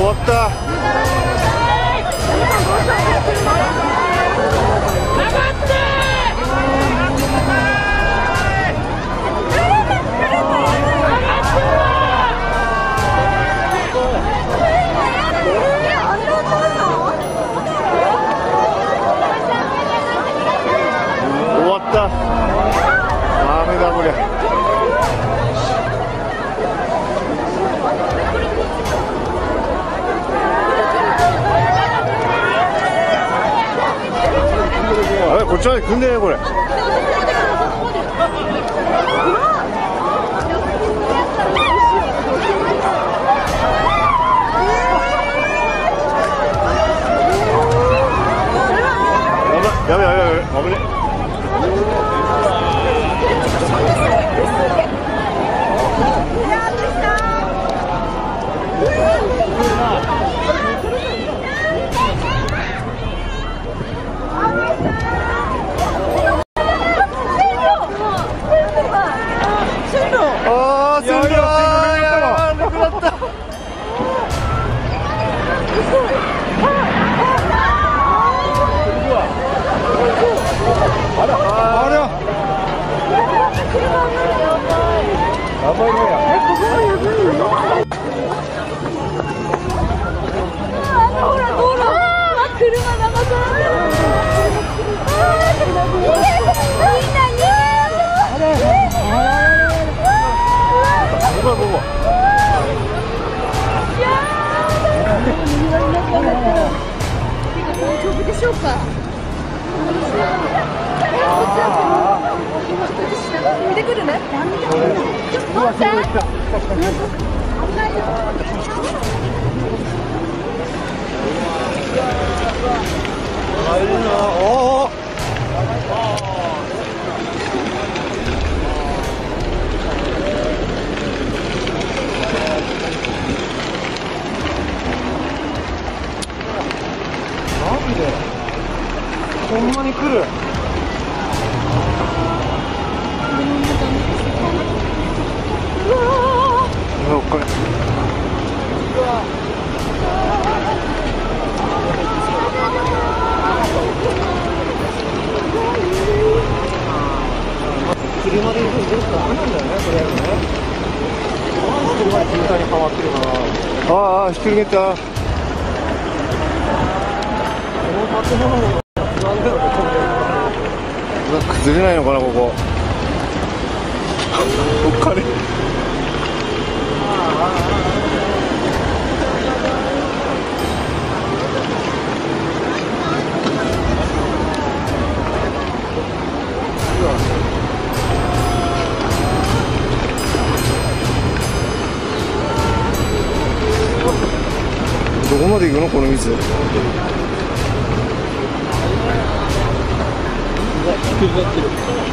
わった。終わった。ダメだこれ。あれこっちまで組んでねこれ。やべやべやべ、危ね。ああ、すごい。なくなった。あら、あら。やばいね。ここもやばいよ。ほらほら。車流されてる。みんな逃げよう。ここ。いやー。大丈夫でしょうか。見てくるね。なんで？ほんまに来る。これ。車で行くのどうかダメなんだよね、とりあえずね。車で渋滞に変わってるから。ああ、ひっくり返った。この建物の不安だよね、崩れないのかな、ここ。お金。どこまで行くのこの水。引きずってる。